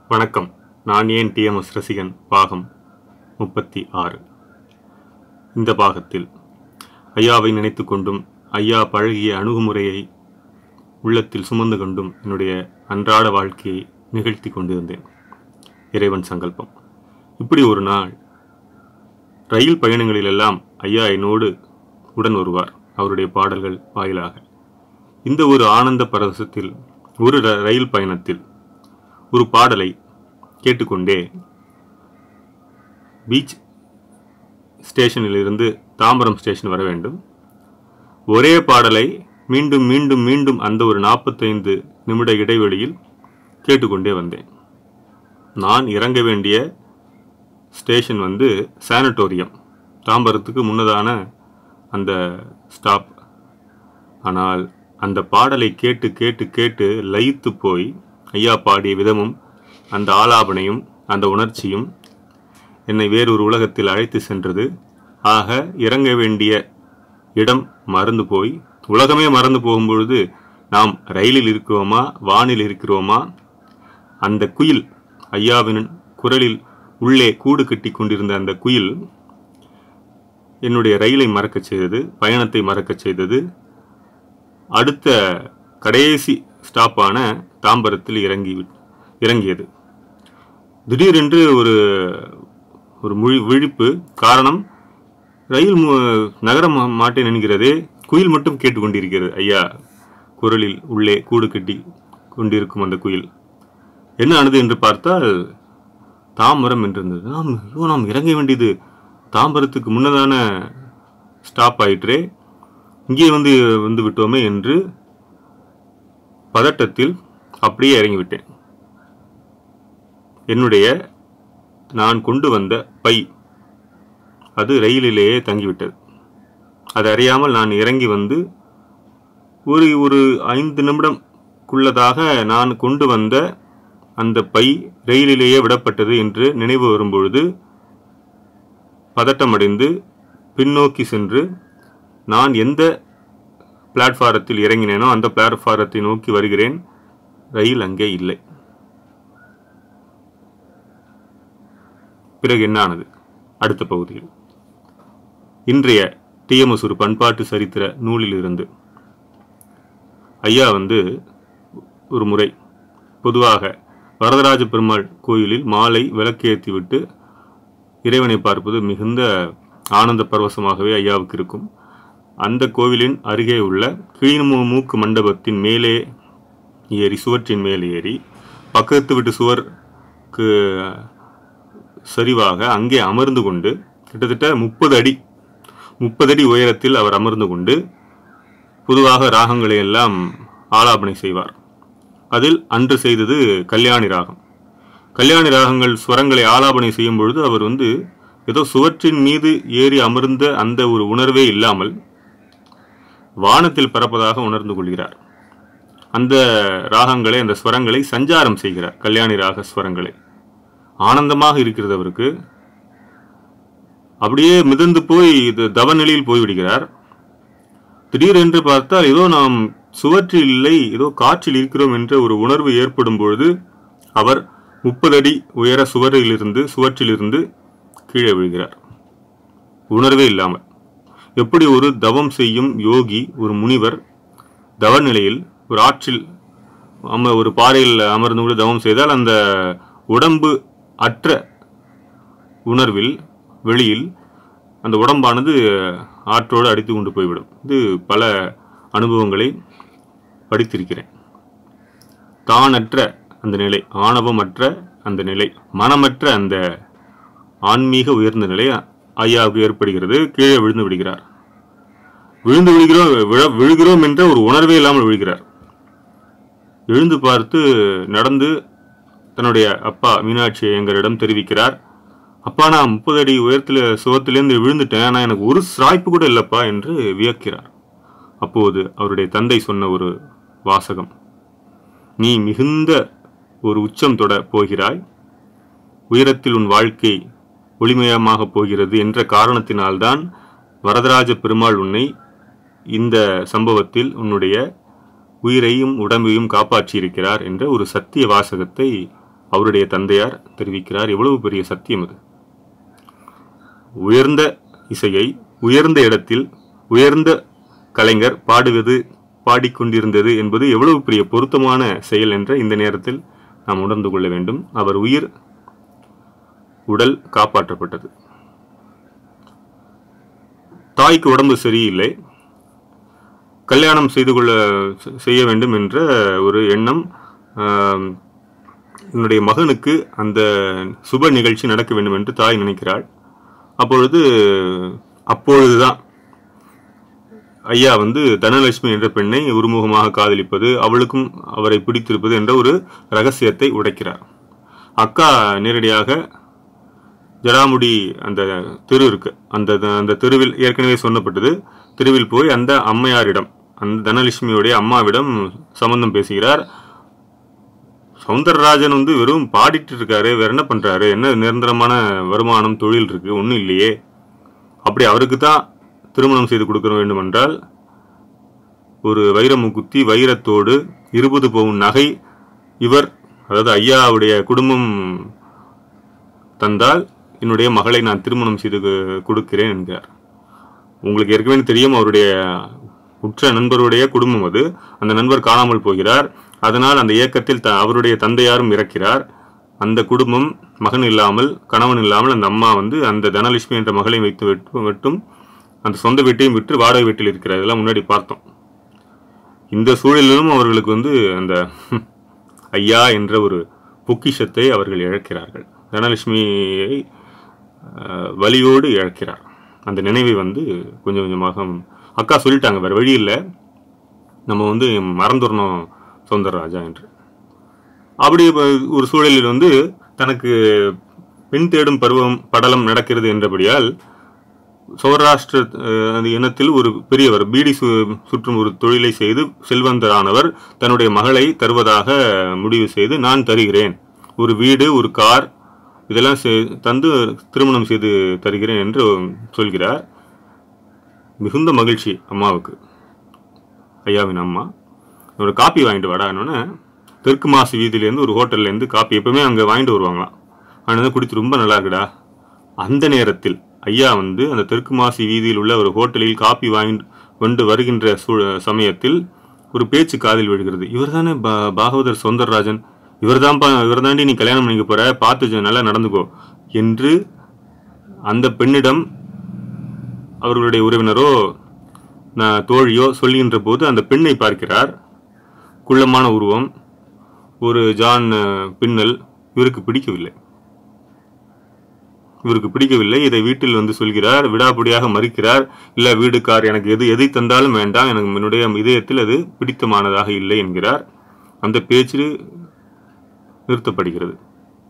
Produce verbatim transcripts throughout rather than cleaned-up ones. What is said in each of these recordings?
வணக்கம். நான் ஏன் டிஎம்எஸ் ரசிகன் பாகம் முப்பத்தி ஆறு. இந்த பாகத்தில் ஐயாவை நினைத்து கொண்டும் ஐயா பழகிய அணுகுமுறையை உள்ளத்தில் சுமந்து கொண்டும் என்னுடைய அன்றாட வாழ்க்கையை நிகழ்த்தி கொண்டிருந்தேன். இறைவன் சங்கல்பம். இப்படி ஒரு நாள் ரயில் பயணங்களிலெல்லாம் ஐயா என்னோடு உடன் வருவார், அவருடைய பாடல்கள் வாயிலாக. இந்த ஒரு ஆனந்த பரவசத்தில் ஒரு ரயில் பயணத்தில் ஒரு பாடலை கேட்டுக்கொண்டே பீச் ஸ்டேஷனிலிருந்து தாம்பரம் ஸ்டேஷன் வர வேண்டும். ஒரே பாடலை மீண்டும் மீண்டும் மீண்டும் அந்த ஒரு நாற்பத்தைந்து நிமிட இடைவெளியில் கேட்டுக்கொண்டே வந்தேன். நான் இறங்க வேண்டிய ஸ்டேஷன் வந்து சானட்டோரியம், தாம்பரத்துக்கு முன்னதான அந்த ஸ்டாப். ஆனால் அந்த பாடலை கேட்டு கேட்டு கேட்டு லயித்து போய் ஐயா பாடிய விதமும் அந்த ஆலாபனையும் அந்த உணர்ச்சியும் என்னை வேறொரு உலகத்தில் அழைத்து சென்றது. ஆக இறங்க வேண்டிய இடம் மறந்து போய் உலகமே மறந்து போகும்பொழுது நாம் ரயிலில் இருக்கிறோமா வானில் இருக்கிறோமா, அந்த குயில் ஐயாவின் குரலில் உள்ளே கூடு கட்டி கொண்டிருந்த அந்த குயில் என்னுடைய ரயிலை மறக்கச் செய்தது, பயணத்தை மறக்கச் செய்தது. அடுத்த கடைசி ஸ்டாப்பான தாம்பரத்தில் இறங்கி இறங்கியது. திடீரென்று ஒரு ஒரு முழி விழிப்பு. காரணம், ரயில் நகர மாட்டேன் என்கிறதே, குயில் மட்டும் கேட்டுக்கொண்டிருக்கிறது. ஐயா குரலில் உள்ளே கூடு கட்டி கொண்டிருக்கும் அந்த குயில் என்ன ஆனது என்று பார்த்தால் தாம்பரம் என்றிருந்தது. நாம் ஐயோ நாம் இறங்க வேண்டியது தாம்பரத்துக்கு முன்னதான ஸ்டாப் ஆயிற்றே, இங்கே வந்து வந்து விட்டோமே என்று பதட்டத்தில் அப்படியே இறங்கிவிட்டேன். என்னுடைய நான் கொண்டு வந்த பை அது ரயிலிலேயே தங்கிவிட்டது. அது அறியாமல் நான் இறங்கி வந்து ஒரு ஒரு ஐந்து நிமிடக்குள்ளதாக நான் கொண்டு வந்த அந்த பை ரயிலிலேயே விடப்பட்டது என்று நினைவு வரும்பொழுது பதட்டமடைந்து பின்னோக்கி சென்று நான் எந்த பிளாட்ஃபாரத்தில் இறங்கினேனோ அந்த பிளாட்ஃபாரத்தை நோக்கி வருகிறேன். ரயில் அங்கே இல்லை. பிறகு என்ன ஆனது? அடுத்த பகுதியில் இன்றைய டிஎம்எஸ் ஒரு பண்பாட்டு சரித்திர நூலில் இருந்து ஐயா வந்து ஒரு முறை பொதுவாக வரதராஜ பெருமாள் கோயிலில் மாலை விளக்கேற்றி விட்டு இறைவனை பார்ப்பது மிகுந்த ஆனந்த பரவசமாகவே ஐயாவுக்கு இருக்கும். அந்த கோவிலின் அருகே உள்ள கீழ்மூக்கு மண்டபத்தின் மேலே ஏறி சுவற்றின் மேலே ஏறி பக்கத்து விட்டு சுவருக்கு சரிவாக அங்கே அமர்ந்து கொண்டு கிட்டத்தட்ட முப்பது அடி முப்பது அடி உயரத்தில் அவர் அமர்ந்து கொண்டு பொதுவாக ராகங்களை எல்லாம் ஆலாபனை செய்வார். அதில் அன்று செய்தது கல்யாணி ராகம். கல்யாணி ராகங்கள் ஸ்வரங்களை ஆலாபனை செய்யும் பொழுது அவர் வந்து ஏதோ சுவற்றின் மீது ஏறி அமர்ந்த அந்த ஒரு உணர்வே இல்லாமல் வானத்தில் பறப்பதாக உணர்ந்து கொள்கிறார். அந்த ராகங்களை அந்த ஸ்வரங்களை சஞ்சாரம் செய்கிறார். கல்யாணி ராக ஸ்வரங்களை ஆனந்தமாக இருக்கிறது அவருக்கு. அப்படியே மிதந்து போய் இது தவநிலையில் போய்விடுகிறார். திடீரென்று பார்த்தால் ஏதோ நாம் சுவற்றில் இல்லை, ஏதோ காற்றில் இருக்கிறோம் என்ற ஒரு உணர்வு ஏற்படும் பொழுது அவர் முப்பது அடி உயர சுவரிலிருந்து சுவற்றிலிருந்து கீழே விழுகிறார். உணர்வே இல்லாமல். எப்படி ஒரு தவம் செய்யும் யோகி, ஒரு முனிவர் தவநிலையில் ஒரு ஆற்றில் அம ஒரு பாறையில் அமர்ந்து கூட தவம் செய்தால் அந்த உடம்பு அற்ற உணர்வில் வெளியில் அந்த உடம்பானது ஆற்றோடு அடித்து கொண்டு போய்விடும். இது பல அனுபவங்களை படித்திருக்கிறேன். தானற்ற அந்த நிலை, ஆணவமற்ற அந்த நிலை, மனமற்ற அந்த ஆன்மீக உயர்ந்த நிலை ஐயாவுக்கு ஏற்படுகிறது. கீழே விழுந்து விடுகிறார். விழுந்து விழுகிறோம் விழ விழுகிறோம் என்ற ஒரு உணர்வே இல்லாமல் விழுகிறார். எழுந்து பார்த்து நடந்து தன்னுடைய அப்பா மீனாட்சி ஐயங்கரிடம் தெரிவிக்கிறார். அப்பா, நான் முப்பது அடி உயரத்தில் சுவத்திலேருந்து விழுந்துட்டேன், ஆனால் எனக்கு ஒரு சாய்ப்பு கூட இல்லைப்பா என்று வியக்கிறார். அப்போது அவருடைய தந்தை சொன்ன ஒரு வாசகம், நீ மிகுந்த ஒரு உச்சம் தொட போகிறாய், உயரத்தில் உன் வாழ்க்கை ஒளிமயமாக போகிறது என்ற காரணத்தினால்தான் வரதராஜ பெருமாள் உன்னை இந்த சம்பவத்தில் உன்னுடைய உயிரையும் உடம்பையும் காப்பாற்றி இருக்கிறார் என்ற ஒரு சத்திய வாசகத்தை அவருடைய தந்தையார் தெரிவிக்கிறார். எவ்வளவு பெரிய சத்தியம் அது! உயர்ந்த இசையை உயர்ந்த இடத்தில் உயர்ந்த கலைஞர் பாடுவது பாடிக்கொண்டிருந்தது என்பது எவ்வளவு பெரிய பொருத்தமான செயல் என்ற இந்த நேரத்தில் நாம் உணர்ந்து கொள்ள வேண்டும். அவர் உயிர் உடல் காப்பாற்றப்பட்டது. தாய்க்கு உடம்பு சரியில்லை, கல்யாணம் செய்து கொள்ள செய்ய வேண்டும் என்ற ஒரு எண்ணம். என்னுடைய மகனுக்கு அந்த சுப நிகழ்ச்சி நடக்க வேண்டும் என்று தாய் நினைக்கிறாள். அப்பொழுது அப்பொழுதுதான் ஐயா வந்து தனலட்சுமி என்ற பெண்ணை உருமுகமாக காதலிப்பது, அவளுக்கும் அவரை பிடித்திருப்பது என்ற ஒரு ரகசியத்தை உடைக்கிறார். அக்கா நேரடியாக ஜடாமுடி அந்த தெரு இருக்கு, அந்த அந்த தெருவில் ஏற்கனவே சொன்னப்பட்டது, தெருவில் போய் அந்த அம்மையாரிடம், அந்த தனலட்சுமியுடைய அம்மாவிடம் சம்பந்தம் பேசுகிறார். சௌந்தரராஜன் வந்து வெறும் பாடிட்டு இருக்காரு, வேற என்ன பண்றாரு, என்ன நிரந்தரமான வருமானம் தொழில் இருக்கு, ஒன்றும் இல்லையே, அப்படி அவருக்கு தான் திருமணம் செய்து கொடுக்க வேண்டும் என்றால் ஒரு வைரமுகுத்தி வைரத்தோடு இருபது பவுன் நகை இவர், அதாவது ஐயாவுடைய குடும்பம் தந்தால் என்னுடைய மகளை நான் திருமணம் செய்து கொடுக்கிறேன் என்கிறார். உங்களுக்கு ஏற்கனவே தெரியும், அவருடைய உற்ற நண்பருடைய குடும்பம் அது. அந்த நண்பர் காணாமல் போகிறார். அதனால் அந்த இயக்கத்தில் த அவருடைய தந்தையாரும் இறக்கிறார். அந்த குடும்பம் மகன் இல்லாமல் கணவன் இல்லாமல் அந்த அம்மா வந்து அந்த தனலட்சுமி என்ற மகளை வைத்து விட்டு மட்டும் அந்த சொந்த வீட்டையும் விட்டு வாடகை வீட்டில் இருக்கிறார். இதெல்லாம் முன்னாடி பார்த்தோம். இந்த சூழலிலும் அவர்களுக்கு வந்து அந்த ஐயா என்ற ஒரு பொக்கிஷத்தை அவர்கள் இழக்கிறார்கள். தனலட்சுமியை வலியோடு இழக்கிறார். அந்த நினைவை வந்து கொஞ்சம் கொஞ்சமாக அக்கா சொல்லிட்டாங்க, வேறு வழி இல்லை, நம்ம வந்து மறந்துடணும் சௌந்தரராஜா என்று. அப்படி ஒரு சூழலில் வந்து தனக்கு பெண் தேடும் பருவம் படலம் நடக்கிறது என்றபடியால் சௌராஷ்டிர அந்த இனத்தில் ஒரு பெரியவர் பீடி சு சுற்றும் ஒரு தொழிலை செய்து செல்வந்தரானவர் தன்னுடைய மகளை தருவதாக முடிவு செய்து, நான் தருகிறேன், ஒரு வீடு ஒரு கார் இதெல்லாம் தந்து திருமணம் செய்து தருகிறேன் என்று சொல்கிறார். மிகுந்த மகிழ்ச்சி அம்மாவுக்கு. ஐயாவின் அம்மா, ஒரு காப்பி வாங்கிட்டு வாடான்னு தெற்கு மாசு வீதியிலேருந்து ஒரு ஹோட்டல்லேருந்து காப்பி எப்பவுமே அங்கே வாங்கிட்டு வருவாங்களாம். ஆனால் குடித்து ரொம்ப நல்லா இருக்குடா. அந்த நேரத்தில் ஐயா வந்து அந்த தெற்கு மாசி வீதியில் உள்ள ஒரு ஹோட்டலில் காப்பி வாங்கி கொண்டு வருகின்ற சூ சமயத்தில் ஒரு பேச்சு காதில் விழுகிறது. இவர் தானே பா பாகவதர் சௌந்தரராஜன், இவர் தான் இவர் தாண்டி நீ கல்யாணம் பண்ணிக்க போற, பார்த்து நல்லா நடந்துக்கோ என்று அந்த பெண்ணிடம் அவர்களுடைய உறவினரோ தோழியோ சொல்கின்ற போது அந்த பெண்ணை பார்க்கிறார். குள்ளமான உருவம், ஒரு ஜான் பின்னல். இவருக்கு பிடிக்கவில்லை இவருக்கு பிடிக்கவில்லை இதை வீட்டில் வந்து சொல்கிறார். விடாப்பிடியாக மறுக்கிறார். இல்ல வீடு கார் எனக்கு எது எதை தந்தாலும் வேண்டாம், எனக்கு என்னுடைய இதயத்தில் அது பிடித்தமானதாக இல்லை என்கிறார். அந்த பேச்சு நிறுத்தப்படுகிறது.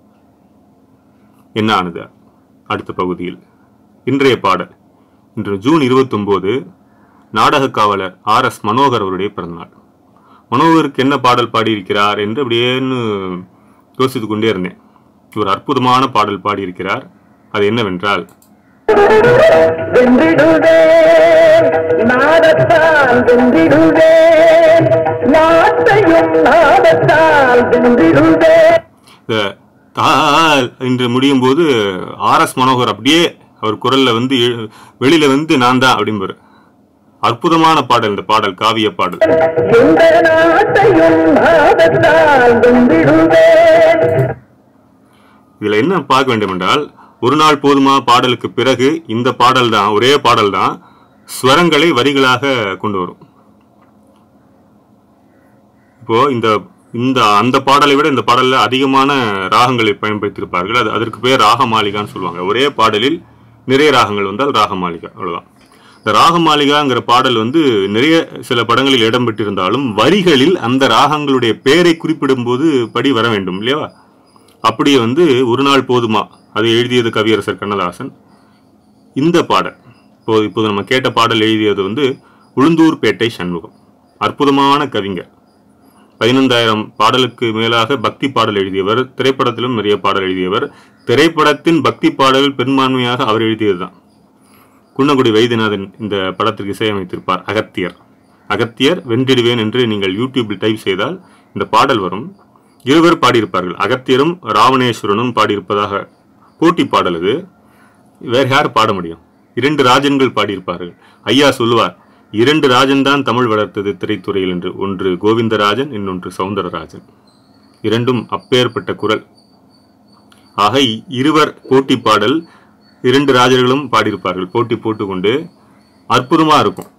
என்ன ஆனது அடுத்த பகுதியில்? இன்றைய பாடல். இன்று ஜூன் இருபத்தி ஒன்பது நாடக காவலர் ஆர் எஸ் மனோகர் அவருடைய பிறந்தநாள். மனோகருக்கு என்ன பாடல் பாடியிருக்கிறார் என்று அப்படியேன்னு யோசித்துக் கொண்டே இருந்தேன். ஒரு அற்புதமான பாடல் பாடியிருக்கிறார். அது என்னவென்றால், தால் என்று முடியும் போது ஆர் எஸ் மனோகர் அப்படியே அவர் குரல்ல வந்து வெளியில வந்து நான் தான் அப்படிம்பாரு. அற்புதமான பாடல் இந்த பாடல், காவிய பாடல். இதுல என்ன பார்க்க வேண்டும் என்றால், ஒரு நாள் போதுமா பாடலுக்கு பிறகு இந்த பாடல் தான், ஒரே பாடல் தான் ஸ்வரங்களை வரிகளாக கொண்டு வரும். இப்போ இந்த இந்த அந்த பாடலை விட இந்த பாடல்ல அதிகமான ராகங்களை பயன்படுத்தியிருப்பார்கள். அது அதற்கு பேர் ராகமாளிகான்னு சொல்லுவாங்க. ஒரே பாடலில் நிறைய ராகங்கள் வந்தால் ராகமாளிகா, அவ்வளவுதான். இந்த ராகமாளிகாங்கிற பாடல் வந்து நிறைய சில படங்களில் இடம்பெற்றிருந்தாலும் வரிகளில் அந்த ராகங்களுடைய பெயரை குறிப்பிடும் போது படி வர வேண்டும் இல்லையா? அப்படியே வந்து ஒரு நாள் போதுமா அதை எழுதியது கவியரசர் கண்ணதாசன். இந்த பாடல் இப்போ இப்போது நம்ம கேட்ட பாடல் எழுதியது வந்து உளுந்தூர்பேட்டை சண்முகம், அற்புதமான கவிஞர். பதினைந்தாயிரம் பாடலுக்கு மேலாக பக்தி பாடல் எழுதியவர். திரைப்படத்திலும் நிறைய பாடல் எழுதியவர். திரைப்படத்தின் பக்தி பாடல்கள் பெரும்பான்மையாக அவர் எழுதியதுதான். குன்னக்குடி வைத்தியநாதன் இந்த படத்திற்கு இசையமைத்திருப்பார். அகத்தியர் அகத்தியர் வென்றிடுவேன் என்று நீங்கள் யூடியூபில் டைப் செய்தால் இந்த பாடல் வரும். இருவர் பாடியிருப்பார்கள். அகத்தியரும் ராவணேஸ்வரனும் பாடியிருப்பதாக போட்டி பாடல் அது. வேற யார் பாட முடியும்? இரண்டு ராஜன்கள் பாடியிருப்பார்கள். ஐயா சொல்லுவார், இரண்டு ராஜன் தான் தமிழ் வளர்த்தது திரைத்துறையில் என்று. ஒன்று கோவிந்தராஜன், இன்னொன்று சவுந்தரராஜன். இரண்டும் அப்பேற்பட்ட குரல். ஆக இருவர் போட்டி பாடல், இரண்டு ராஜர்களும் பாடியிருப்பார்கள். போட்டி போட்டுக்கொண்டு அற்புதமா இருக்கும்.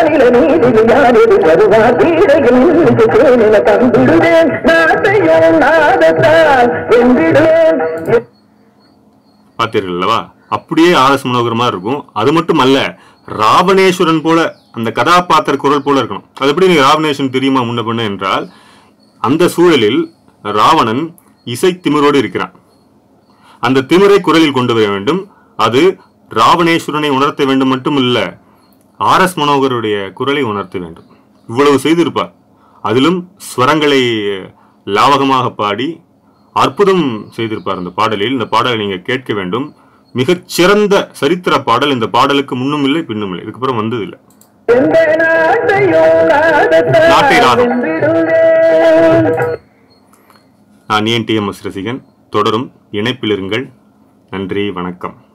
பார்த்தீர்கள் அல்லவா? அப்படியே ஆர் எஸ் மனோகரமா இருக்கும். அது மட்டும் அல்ல, ராவணேஸ்வரன் போல அந்த கதாபாத்திர குரல் போல இருக்கணும். அது எப்படி நீங்க ராவணேஸ்வரன் தெரியுமா முன்ன பண்ண என்றால், அந்த சூழலில் ராவணன் இசை திமிரோடு இருக்கிறான். அந்த திமிரை குரலில் கொண்டு வர வேண்டும். அது ராவணேஸ்வரனை உணர்த்த வேண்டும் மட்டும் இல்ல, ஆர் எஸ் மனோகருடைய குரலை உணர்த்த வேண்டும். இவ்வளவு செய்திருப்பார். அதிலும் ஸ்வரங்களை லாவகமாக பாடி அற்புதம் செய்திருப்பார் அந்த பாடலில். இந்த பாடலை நீங்க கேட்க வேண்டும். மிகச் சிறந்த சரித்திர பாடல். இந்த பாடலுக்கு முன்னும் இல்லை பின்னும் இல்லை, இதுக்கப்புறம் வந்தது இல்லை. நாட்டை ராகம். நான் ஏன் டி எம் எஸ் ரசிகன். தொடரும் இணைப்பிலிருங்கள். நன்றி, வணக்கம்.